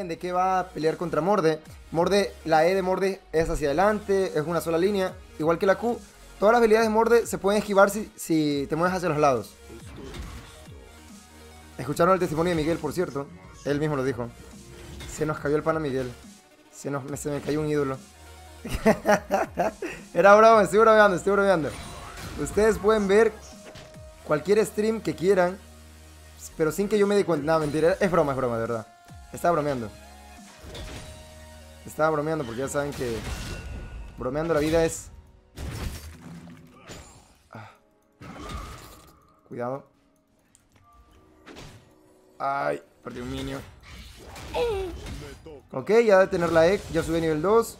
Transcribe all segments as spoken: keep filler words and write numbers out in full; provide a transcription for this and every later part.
saben de qué va a pelear contra Morde. Morde, la E de Morde es hacia adelante, es una sola línea, igual que la Q. Todas las habilidades de Morde se pueden esquivar si, si te mueves hacia los lados. Escucharon el testimonio de Miguel, por cierto. Él mismo lo dijo. Se nos cayó el pana Miguel. Se, nos, se me cayó un ídolo. Era broma, estoy bromeando, estoy bromeando. Ustedes pueden ver cualquier stream que quieran, pero sin que yo me dé cuenta. No, mentira, es broma, es broma, de verdad. Estaba bromeando. Estaba bromeando porque ya saben que bromeando la vida es... Ah. Cuidado. Ay, perdí un minion. Ok, ya de tener la E, ya subí a nivel dos.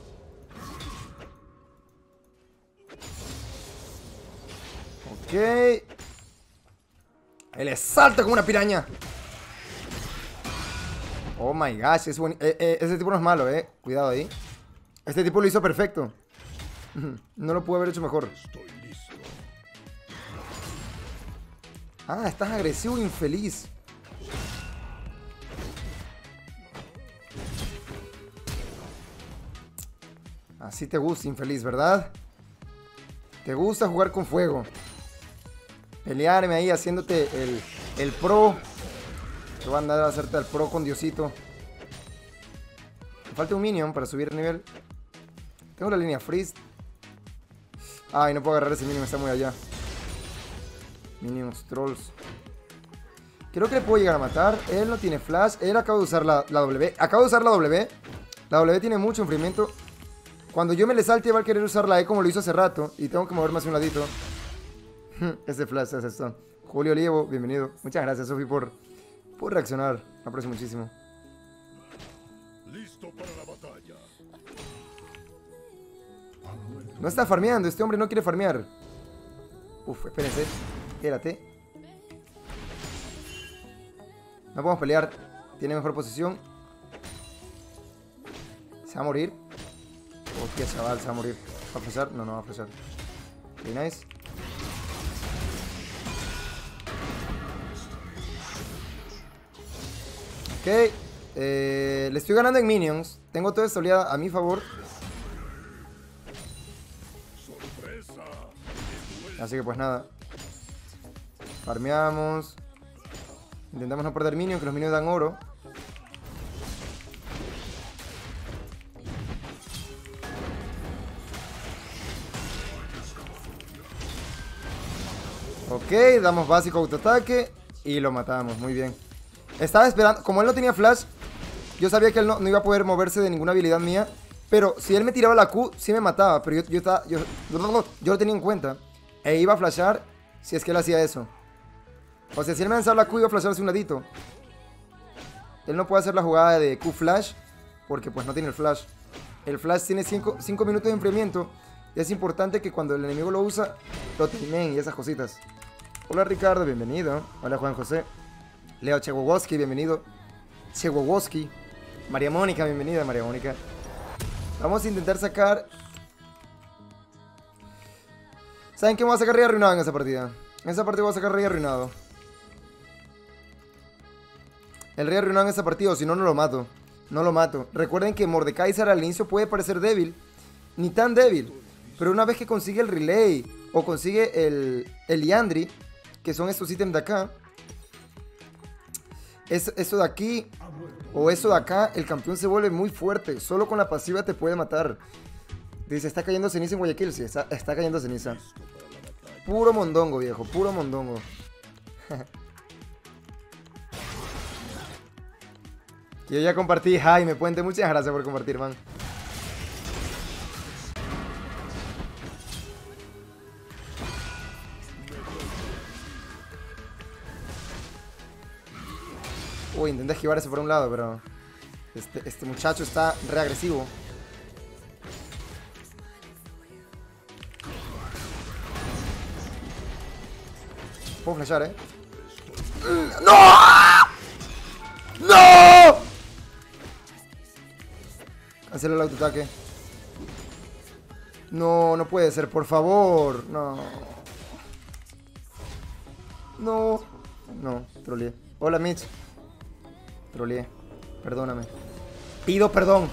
Ok. Él le salta como una piraña. Oh my gosh, es buen... eh, eh, ese tipo no es malo, eh. Cuidado ahí. Este tipo lo hizo perfecto. No lo pude haber hecho mejor. Ah, estás agresivo, infeliz. Así te gusta, infeliz, ¿verdad? Te gusta jugar con fuego. Pelearme ahí haciéndote el, el pro. Te voy a andar a hacerte el pro con Diosito. Me falta un minion para subir el nivel. Tengo la línea freeze. Ay, no puedo agarrar ese minion, está muy allá. Minions, trolls. Creo que le puedo llegar a matar. Él no tiene flash. Él acaba de usar la, la W. Acabo de usar la W. La W tiene mucho enfriamiento. Cuando yo me le salte va a querer usar la E como lo hizo hace rato. Y tengo que moverme hacia un ladito. Ese flash es esto. Julio Olivo, bienvenido. Muchas gracias, Sofi, por, por reaccionar. Lo aprecio muchísimo. Listo para la batalla. No está farmeando, este hombre no quiere farmear. Uf, espérense. Espérate. No podemos pelear. Tiene mejor posición. Se va a morir. Hostia, chaval, se va a morir. ¿Va a flashar? No, no va a flashar. Ok, nice. Ok. Eh, le estoy ganando en minions. Tengo toda esta oleada a mi favor. Así que pues nada. Farmeamos. Intentamos no perder minions, que los minions dan oro. Ok, damos básico autoataque y lo matamos, muy bien. Estaba esperando, como él no tenía flash, yo sabía que él no, no iba a poder moverse de ninguna habilidad mía. Pero si él me tiraba la Q, sí me mataba. Pero yo, yo, estaba, yo, yo lo tenía en cuenta. E iba a flashar si es que él hacía eso. O sea, si él me lanzaba la Q, iba a flashar hacia un ladito. Él no puede hacer la jugada de Q flash porque pues no tiene el flash. El flash tiene cinco minutos de enfriamiento. Y es importante que cuando el enemigo lo usa, lo timeen y esas cositas. Hola Ricardo, bienvenido. Hola Juan José. Leo Chewowoski, bienvenido. Chewowoski. María Mónica, bienvenida María Mónica. Vamos a intentar sacar... ¿Saben qué? Me voy a sacar rey arruinado en esa partida. En esa partida voy a sacar rey arruinado. El rey arruinado en esa partida, o si no, no lo mato. No lo mato. Recuerden que Mordekaiser al inicio puede parecer débil. Ni tan débil. Pero una vez que consigue el relay o consigue el, el Liandry, que son estos ítems de acá, es, eso de aquí o eso de acá, el campeón se vuelve muy fuerte. Solo con la pasiva te puede matar. Dice, está cayendo ceniza en Guayaquil. Sí, está, está cayendo ceniza. Puro mondongo, viejo, puro mondongo. Yo ya compartí. Jaime Puente, muchas gracias por compartir, man. Uy, intenté esquivar ese por un lado, pero este, este muchacho está re agresivo. Puedo flashar, eh. ¡No! ¡No! Cancela el autoataque. No, no puede ser, por favor. No. No. No, troleé. Hola, Mitch. Troleé. Perdóname. Pido perdón.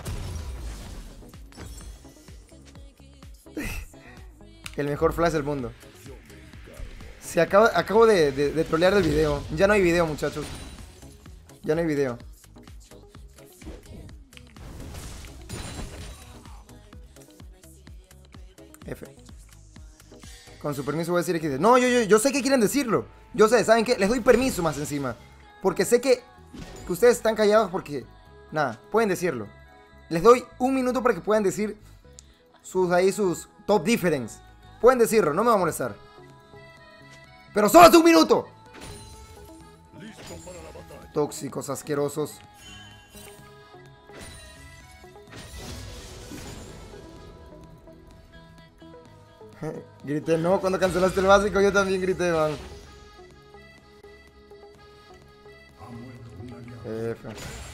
El mejor flash del mundo. Se acaba, acabo de, de, de trolear el video. Ya no hay video, muchachos. Ya no hay video. F. Con su permiso voy a decir X D. No, yo, yo, yo sé que quieren decirlo. Yo sé, ¿saben qué? Les doy permiso más encima. Porque sé que, que ustedes están callados porque... Nada, pueden decirlo. Les doy un minuto para que puedan decir sus ahí, sus top difference. Pueden decirlo, no me va a molestar. Pero solo hace un minuto. Tóxicos, asquerosos. Grité no cuando cancelaste el básico, yo también grité, man. F.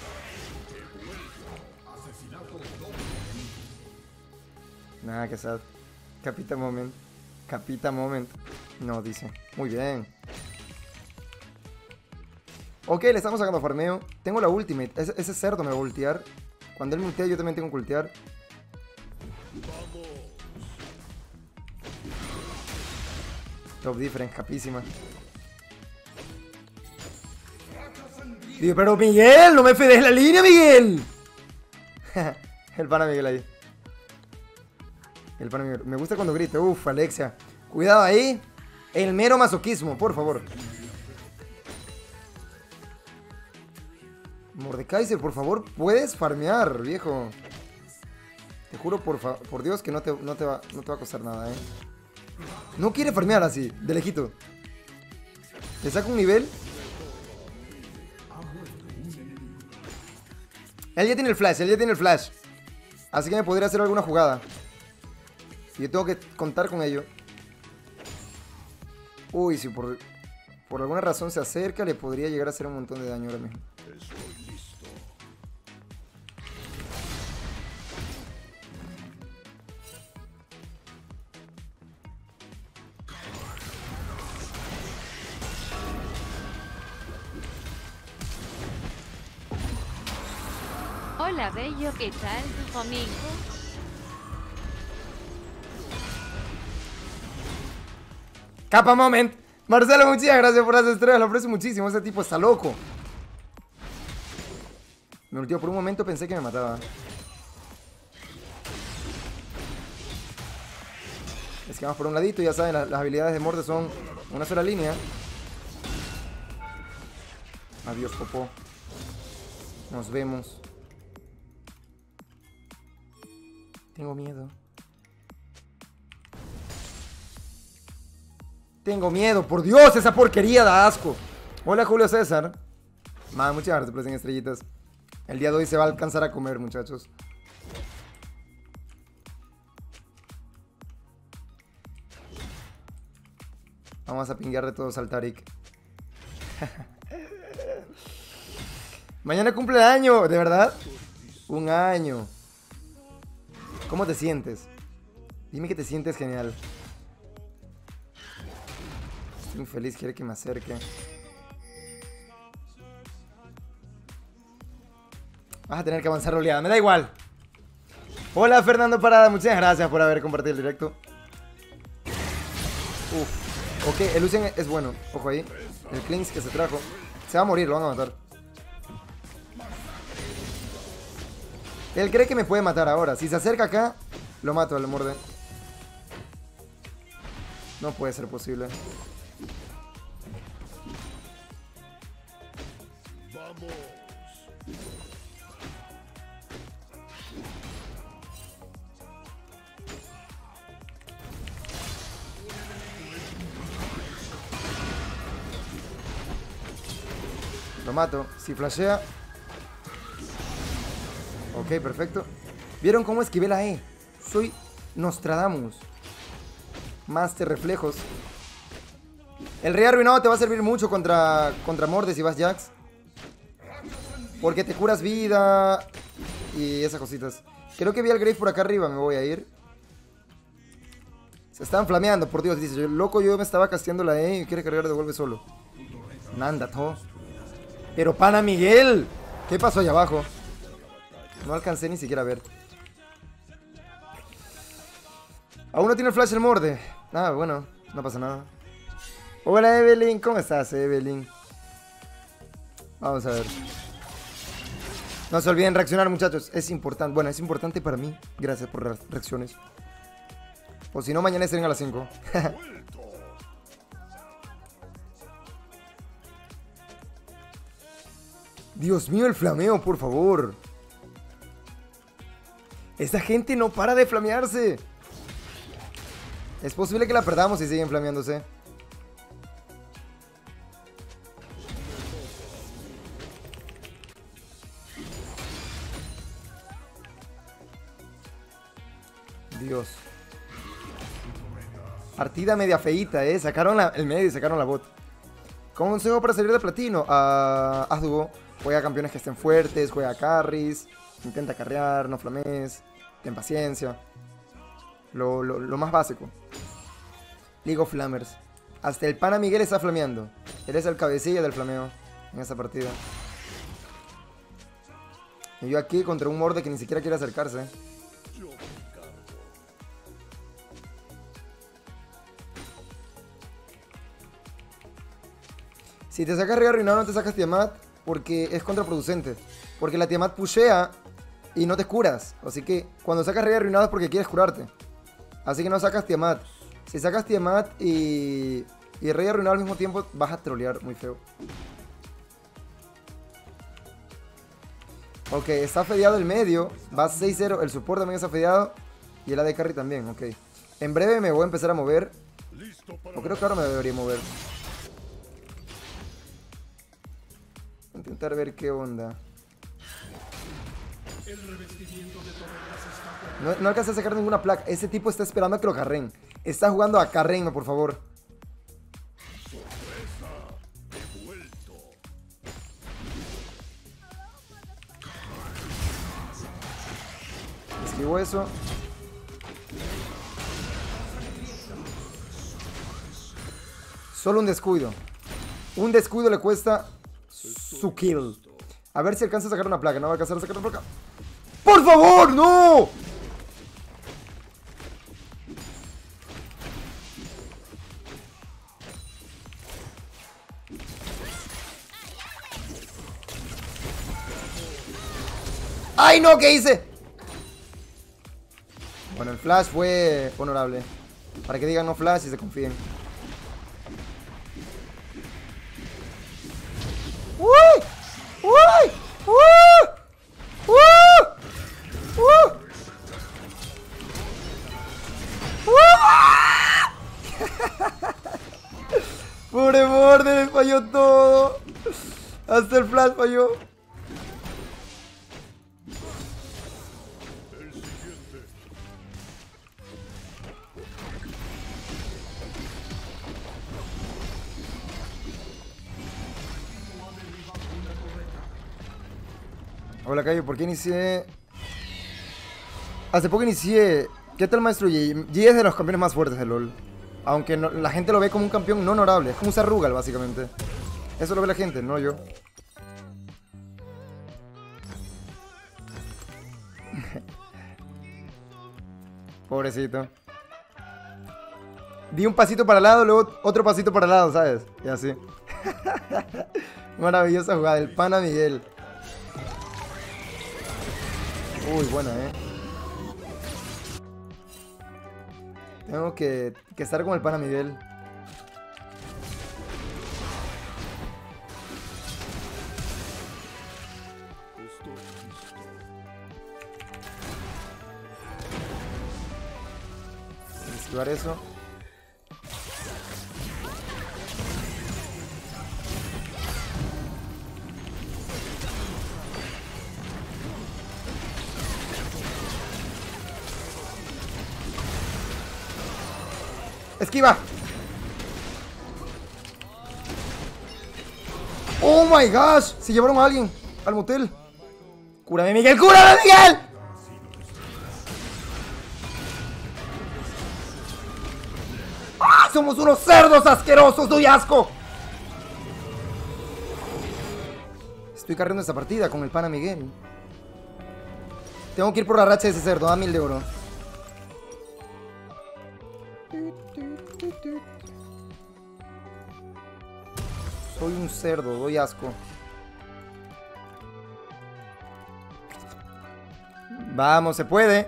Nada, que sad. Capita moment. Capita moment. No, dice. Muy bien. Ok, le estamos sacando farmeo. Tengo la ultimate. Ese, ese cerdo me va a ultear. Cuando él me ultea, yo también tengo que ultear. Top difference, capísima. Digo, pero Miguel, no me fedes la línea, Miguel. El pana Miguel ahí. El pana Miguel. Me gusta cuando grita. Uf, Alexia. Cuidado ahí. El mero masoquismo, por favor. Mordekaiser, por favor, puedes farmear, viejo. Te juro por, por Dios que no te, no, te va, no te va a costar nada, eh. No quiere farmear así, de lejito. Le saco un nivel. Él ya tiene el flash, él ya tiene el flash. Así que me podría hacer alguna jugada. Y yo tengo que contar con ello. Uy, si por, por alguna razón se acerca, le podría llegar a hacer un montón de daño ahora mismo. Hola, bello, ¿qué tal tu domingo? Capa moment. Marcelo, muchas gracias por las estrellas. Lo aprecio muchísimo. Ese tipo está loco. Me ultió. Por un momento pensé que me mataba. Es que vamos por un ladito. Ya saben, las, las habilidades de Morde son una sola línea. Adiós, popó. Nos vemos. Tengo miedo. Tengo miedo, por Dios, esa porquería da asco. Hola, Julio César. Man, muchas gracias por las estrellitas. El día de hoy se va a alcanzar a comer, muchachos. Vamos a pinguearle todos al Tarik. Mañana cumple año, ¿de verdad? Un año. ¿Cómo te sientes? Dime que te sientes genial. Estoy infeliz, quiere que me acerque. Vas a tener que avanzar oleada, me da igual. Hola Fernando Parada, muchas gracias por haber compartido el directo. Uf. Ok, el Lucian es bueno, ojo ahí. El Cleanse que se trajo. Se va a morir, lo van a matar. Él cree que me puede matar ahora. Si se acerca acá, lo mato al Morde. No puede ser posible. Vamos. Lo mato. Si flashea. Ok, perfecto. ¿Vieron cómo esquivé la E? Soy Nostradamus. Master reflejos. El rey arruinado te va a servir mucho contra, contra Morde si vas Jax. Porque te curas vida y esas cositas. Creo que vi al Grave por acá arriba, me voy a ir. Se están flameando, por Dios, dice. Yo, loco, yo me estaba casteando la E y quiere cargar de vuelve solo. Nanda, todo. Pero pana Miguel, ¿qué pasó allá abajo? No alcancé ni siquiera a ver. Aún no tiene el flash el morde. Ah, bueno, no pasa nada. Hola Evelyn, ¿cómo estás Evelyn? Vamos a ver. No se olviden reaccionar, muchachos. Es importante. Bueno, es importante para mí. Gracias por las reacciones. O si no, mañana estarán a las cinco. Dios mío, el flameo, por favor. Esta gente no para de flamearse. Es posible que la perdamos si siguen flameándose. Dios. Partida media feíta, eh. Sacaron la, el medio y sacaron la bot. Consejo para salir de platino. Uh, haz dúo. Juega campeones que estén fuertes. Juega carries. Intenta carrear. No flamees. Ten paciencia. Lo, lo, lo más básico. League of Flammers. Hasta el pana Miguel está flameando. Él es el cabecilla del flameo en esta partida. Y yo aquí contra un morde que ni siquiera quiere acercarse. Si te sacas Rey Arruinado no te sacas Tiamat porque es contraproducente. Porque la Tiamat pushea y no te curas. Así que cuando sacas Rey Arruinado es porque quieres curarte. Así que no sacas Tiamat. Si sacas Tiamat y, y Rey Arruinado al mismo tiempo vas a trolear muy feo. Ok, está fedeado el medio. Va seis cero. El support también está fedeado. Y el A D Carry también, ok. En breve me voy a empezar a mover. O creo que ahora me debería mover. Intentar ver qué onda. No, no alcancé a sacar ninguna placa. Ese tipo está esperando a que lo carren. Está jugando a carrenme, por favor. Esquivo eso. Solo un descuido. Un descuido le cuesta su kill. A ver si alcanza a sacar una placa. No va a alcanzar a sacar una placa. ¡Por favor, no! ¡Ay, no! ¿Qué hice? Bueno, el flash fue honorable. Para que digan no flash y se confíen. ¡Uy! ¡Uy! ¡Uh! ¡Uh! ¡Uh! ¡Uh! Pobre borde, me falló todo. Hasta el flash falló. Hola Cayo, ¿por qué inicié? Hace poco inicié. ¿Qué tal maestro G? G es de los campeones más fuertes de LoL. Aunque no, la gente lo ve como un campeón no honorable. Es como un Sarrugal básicamente. Eso lo ve la gente, no yo. Pobrecito. Di un pasito para el lado, luego otro pasito para el lado, ¿sabes? Y así. Maravillosa jugada, el pana Miguel. Uy, buena, eh. Tengo que, que estar con el pana Miguel. Esquivar eso. ¡Esquiva! ¡Oh my gosh! Se llevaron a alguien al motel. ¡Cúrame, Miguel! ¡Cúrame, Miguel! ¡Ah! ¡Somos unos cerdos asquerosos! ¡Doy asco! Estoy cargando esta partida con el pana Miguel. Tengo que ir por la racha de ese cerdo. Da mil de oro. Soy un cerdo, doy asco. Vamos, se puede.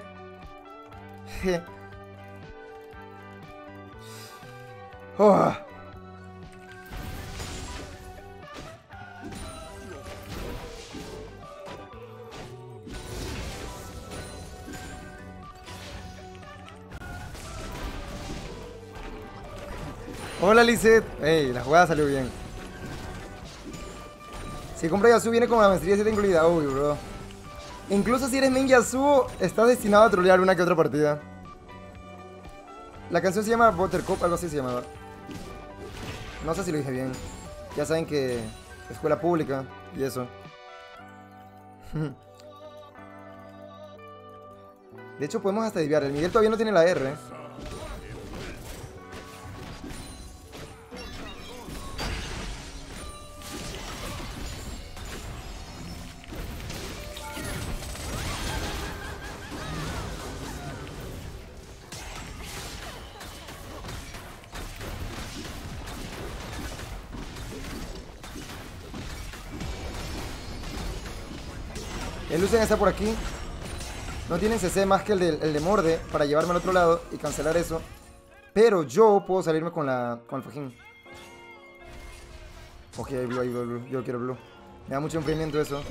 Oh. Hola, Lizeth. Ey, la jugada salió bien. Si compra Yasuo viene con la maestría siete incluida. Uy, bro. Incluso si eres main Yasuo, estás destinado a trolear una que otra partida. La canción se llama Buttercup, algo así se llamaba. No sé si lo dije bien. Ya saben que escuela pública y eso. De hecho podemos hasta desviar. El Miguel todavía no tiene la R. El Lucian está por aquí. No tienen C C más que el de, el de Morde para llevarme al otro lado y cancelar eso. Pero yo puedo salirme con la con el fajín. Ok, hay blue, hay blue, blue. Yo quiero blue. Me da mucho enfriamiento eso.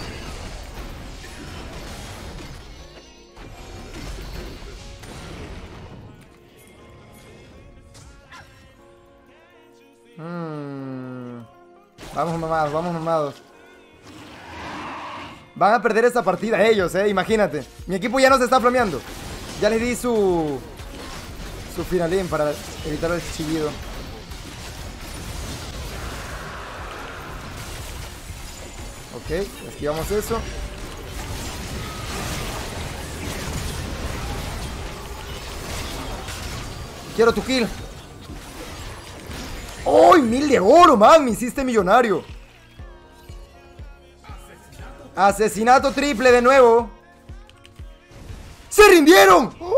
Hmm. Vamos mamados, vamos mamados. Van a perder esta partida ellos, eh, imagínate. Mi equipo ya no se está flameando. Ya les di su Su finalín para evitar el chillido. Ok, esquivamos eso. Quiero tu kill. ¡Oh! ¡Mil de oro, man! Me hiciste millonario. Asesinato triple de nuevo. ¡Se rindieron!